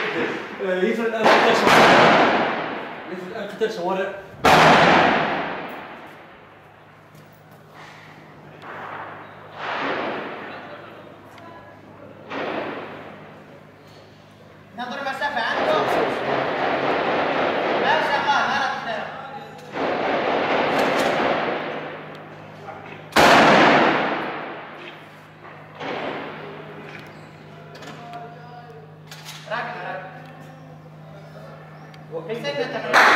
يفرق الان قتال شوارع. يفرق الان قتال شوارع. نظر مسافة عنده. لا شغال ما رد. راكب. وكيف تتحرك؟